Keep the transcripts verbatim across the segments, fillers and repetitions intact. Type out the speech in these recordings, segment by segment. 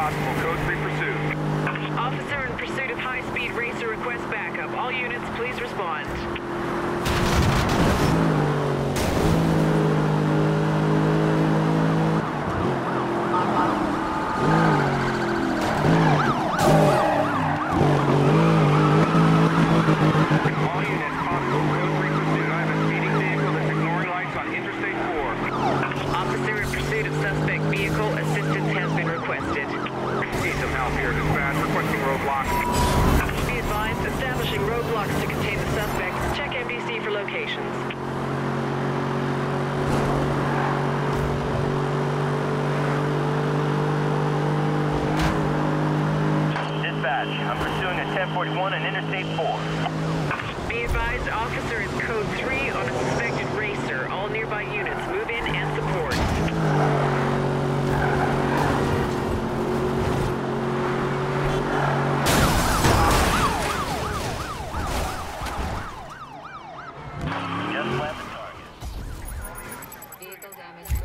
possible. Code three pursuit. Officer in pursuit of high-speed racer requests backup. All units, please respond. All units, possible. Code three pursuit. I have a speeding vehicle that's ignoring lights on Interstate four. Officer in pursuit of suspect vehicle. Assistance has been requested. Need some help here. Dispatch requesting roadblocks. Be advised, establishing roadblocks to contain the suspect. Check M D C for locations. Dispatch, I'm pursuing a ten forty-one on Interstate four. Be advised, officer is code three on a suspected racer. All nearby units, move in and support. Just left the target. Vehicle damage.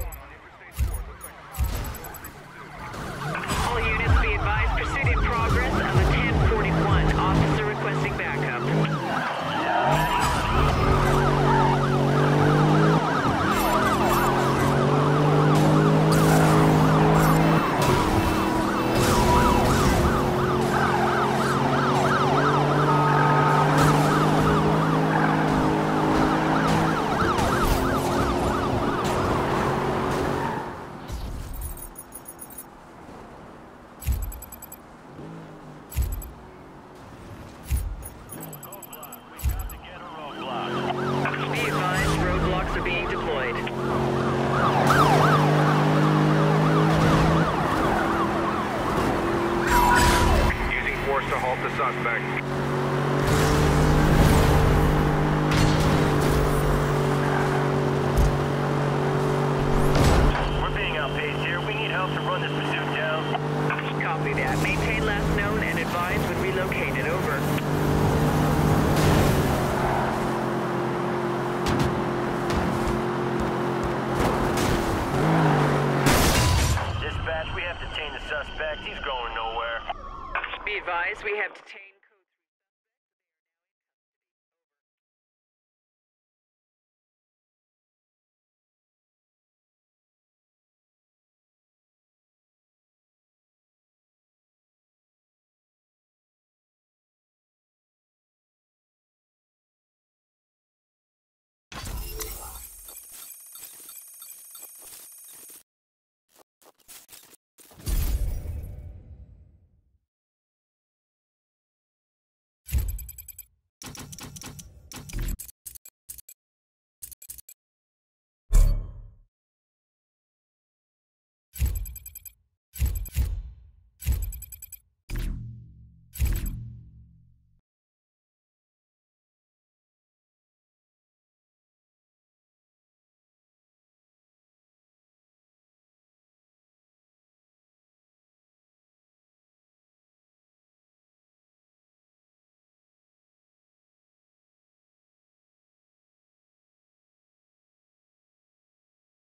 All units, be advised, pursuit in progress of a ten forty-one. Officer requesting backup. Be advised, roadblocks are being deployed. Using force to halt the suspect. We're being outpaced here. We need help to run this pursuit down. Copy that. Maintain last known and advise when relocated. Over. Dispatch, we have detained the suspect. He's going nowhere. Be advised, we have detained